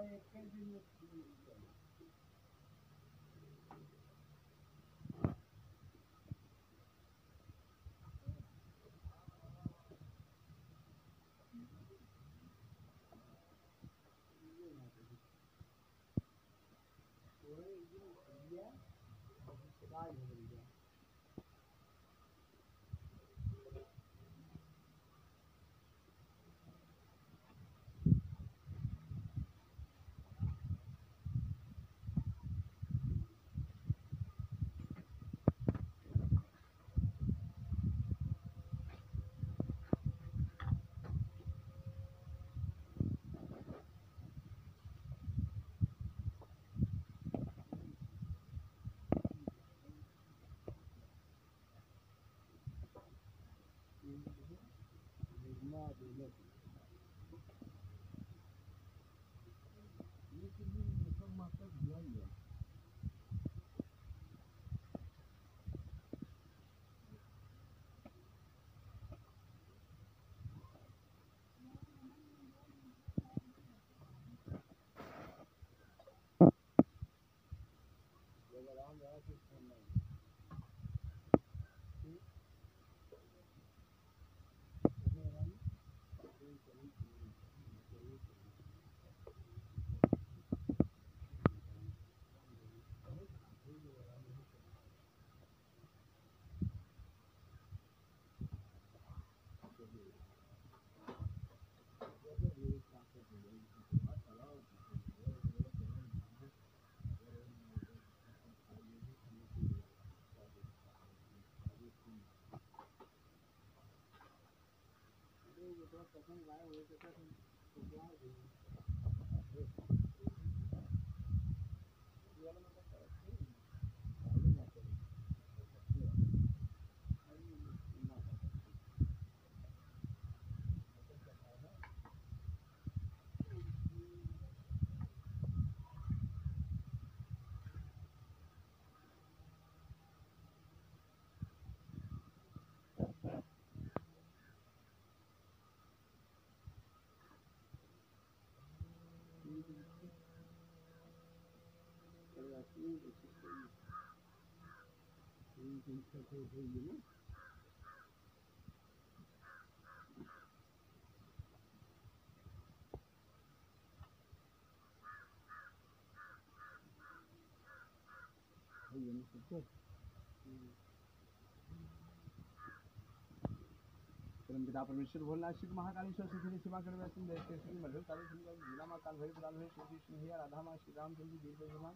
पिता परमेश्वर भोलेनाथ शिव महाकालेश्वर सुखी सेवा करवे तुम देश के मधुर काली सुंदर जिला मां काल भैरव काल भैरव श्री कृष्ण हैया राधा मां श्री राम चंद्र जी भगवान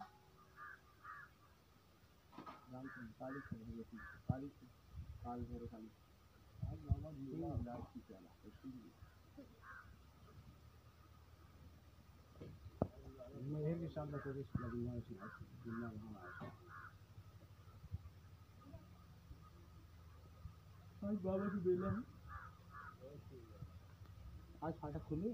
रामचंद्र काली भगवती काली काल भैरव काली आज मामा जी लाल की प्याला मेरे के साथ कोई लगना है जिन्ना वहां आया आज बाबा की बेला है आज फाटक खुले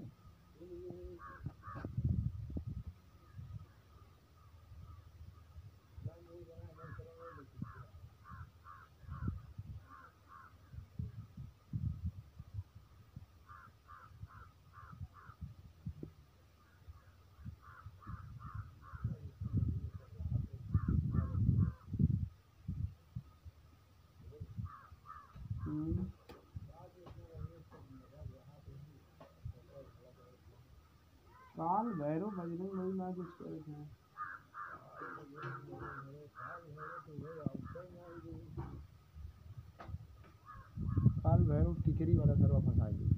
काल भैरव बजरंग बली ना कुछ करे थे काल भैरव टिकरी वाला सर्वा फंसा दी